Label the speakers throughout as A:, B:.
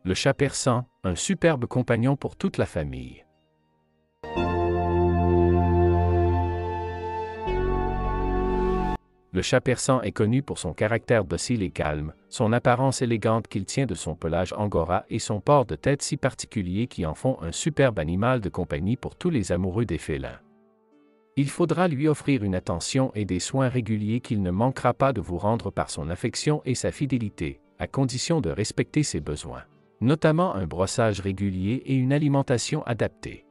A: Le chat persan, un superbe compagnon pour toute la famille. Le chat persan est connu pour son caractère docile et calme, son apparence élégante qu'il tient de son pelage angora et son port de tête si particulier qui en font un superbe animal de compagnie pour tous les amoureux des félins. Il faudra lui offrir une attention et des soins réguliers qu'il ne manquera pas de vous rendre par son affection et sa fidélité, à condition de respecter ses besoins, notamment un brossage régulier et une alimentation adaptée.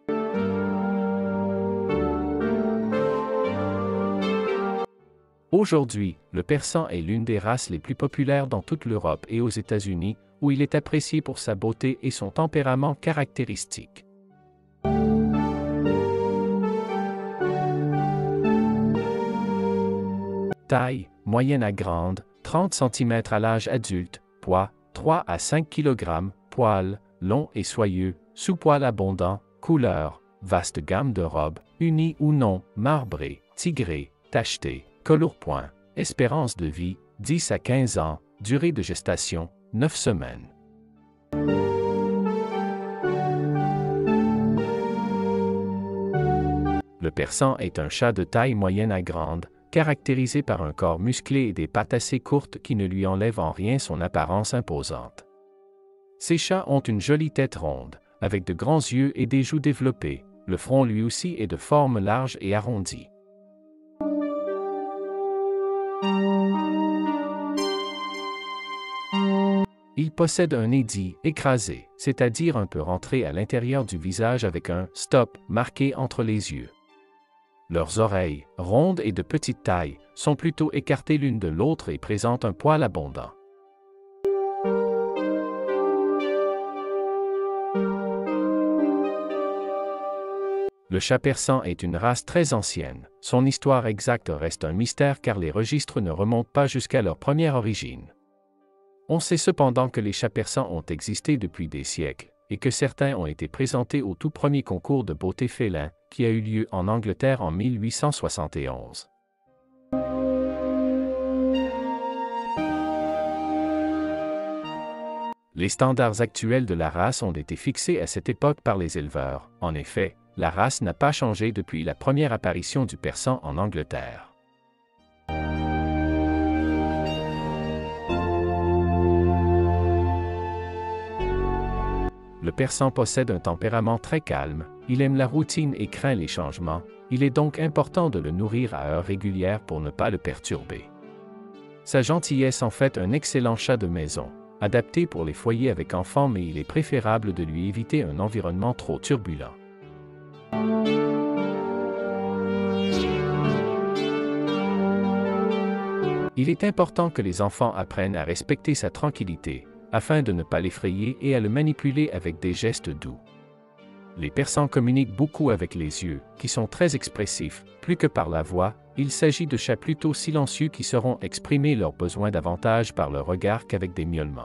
A: Aujourd'hui, le persan est l'une des races les plus populaires dans toute l'Europe et aux États-Unis, où il est apprécié pour sa beauté et son tempérament caractéristique. Taille, moyenne à grande, 30 cm à l'âge adulte, poids, 3 à 5 kg, poils, longs et soyeux, sous-poil abondant, couleur, vaste gamme de robes, unies ou non, marbrées, tigrées, tachetées, colorpoint, espérance de vie, 10 à 15 ans, durée de gestation, 9 semaines. Le persan est un chat de taille moyenne à grande, caractérisé par un corps musclé et des pattes assez courtes qui ne lui enlèvent en rien son apparence imposante. Ces chats ont une jolie tête ronde, avec de grands yeux et des joues développées, le front lui aussi est de forme large et arrondie. Il possède un nez dit écrasé, c'est-à-dire un peu rentré à l'intérieur du visage avec un « stop » marqué entre les yeux. Leurs oreilles, rondes et de petite taille, sont plutôt écartées l'une de l'autre et présentent un poil abondant. Le chat persan est une race très ancienne. Son histoire exacte reste un mystère car les registres ne remontent pas jusqu'à leur première origine. On sait cependant que les chats persans ont existé depuis des siècles, et que certains ont été présentés au tout premier concours de beauté félin, qui a eu lieu en Angleterre en 1871. Les standards actuels de la race ont été fixés à cette époque par les éleveurs. En effet, la race n'a pas changé depuis la première apparition du persan en Angleterre. Le persan possède un tempérament très calme, il aime la routine et craint les changements, il est donc important de le nourrir à heure régulière pour ne pas le perturber. Sa gentillesse en fait un excellent chat de maison, adapté pour les foyers avec enfants mais il est préférable de lui éviter un environnement trop turbulent. Il est important que les enfants apprennent à respecter sa tranquillité, afin de ne pas l'effrayer et à le manipuler avec des gestes doux. Les persans communiquent beaucoup avec les yeux, qui sont très expressifs, plus que par la voix, il s'agit de chats plutôt silencieux qui sauront exprimer leurs besoins davantage par le regard qu'avec des miaulements.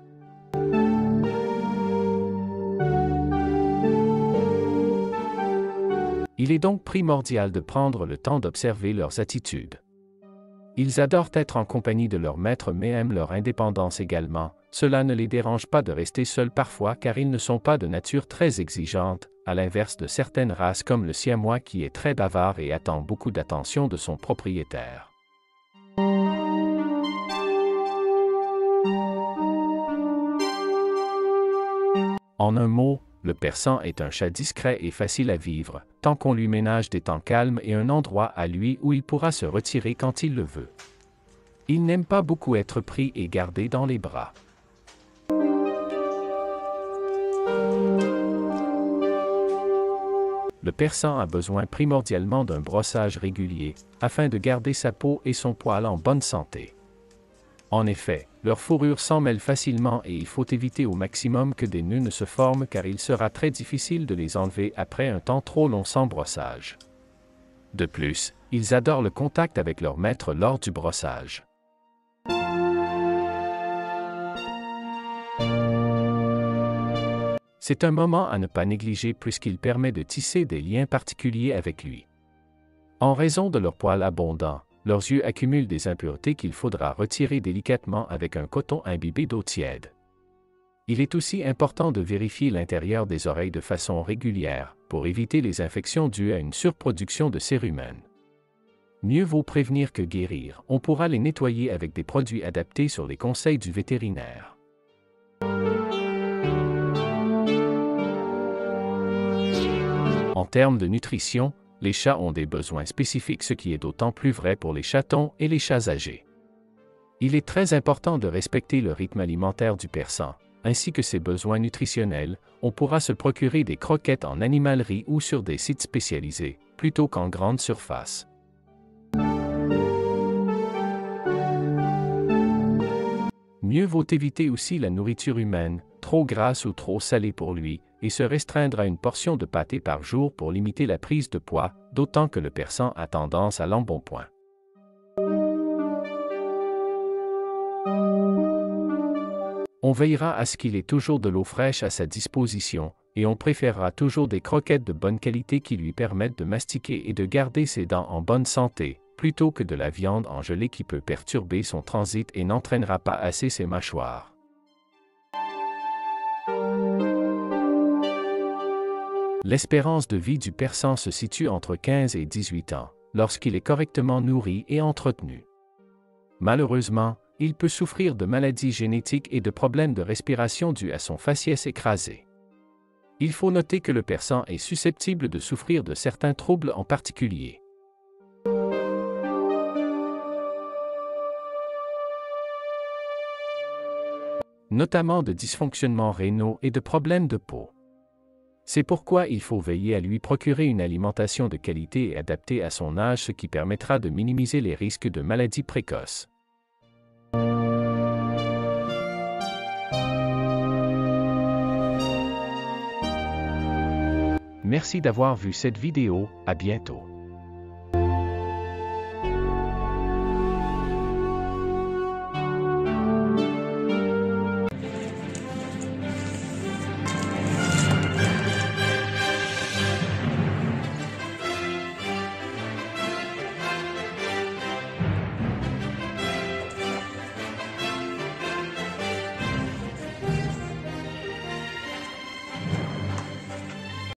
A: Il est donc primordial de prendre le temps d'observer leurs attitudes. Ils adorent être en compagnie de leur maître mais aiment leur indépendance également. Cela ne les dérange pas de rester seuls parfois car ils ne sont pas de nature très exigeante, à l'inverse de certaines races comme le siamois qui est très bavard et attend beaucoup d'attention de son propriétaire. En un mot, le persan est un chat discret et facile à vivre, tant qu'on lui ménage des temps calmes et un endroit à lui où il pourra se retirer quand il le veut. Il n'aime pas beaucoup être pris et gardé dans les bras. Le persan a besoin primordialement d'un brossage régulier, afin de garder sa peau et son poil en bonne santé. En effet, leur fourrure s'en mêle facilement et il faut éviter au maximum que des nœuds ne se forment car il sera très difficile de les enlever après un temps trop long sans brossage. De plus, ils adorent le contact avec leur maître lors du brossage. C'est un moment à ne pas négliger puisqu'il permet de tisser des liens particuliers avec lui. En raison de leur poil abondant, leurs yeux accumulent des impuretés qu'il faudra retirer délicatement avec un coton imbibé d'eau tiède. Il est aussi important de vérifier l'intérieur des oreilles de façon régulière pour éviter les infections dues à une surproduction de cérumen. Mieux vaut prévenir que guérir. On pourra les nettoyer avec des produits adaptés sur les conseils du vétérinaire. En termes de nutrition, les chats ont des besoins spécifiques, ce qui est d'autant plus vrai pour les chatons et les chats âgés. Il est très important de respecter le rythme alimentaire du persan, ainsi que ses besoins nutritionnels. On pourra se procurer des croquettes en animalerie ou sur des sites spécialisés, plutôt qu'en grande surface. Mieux vaut éviter aussi la nourriture humaine, trop grasse ou trop salée pour lui, et se restreindre à une portion de pâté par jour pour limiter la prise de poids, d'autant que le persan a tendance à l'embonpoint. On veillera à ce qu'il ait toujours de l'eau fraîche à sa disposition, et on préférera toujours des croquettes de bonne qualité qui lui permettent de mastiquer et de garder ses dents en bonne santé, plutôt que de la viande en gelée qui peut perturber son transit et n'entraînera pas assez ses mâchoires. L'espérance de vie du persan se situe entre 15 et 18 ans, lorsqu'il est correctement nourri et entretenu. Malheureusement, il peut souffrir de maladies génétiques et de problèmes de respiration dus à son faciès écrasé. Il faut noter que le persan est susceptible de souffrir de certains troubles en particulier. Notamment de dysfonctionnements rénaux et de problèmes de peau. C'est pourquoi il faut veiller à lui procurer une alimentation de qualité et adaptée à son âge, ce qui permettra de minimiser les risques de maladies précoces. Merci d'avoir vu cette vidéo, à bientôt.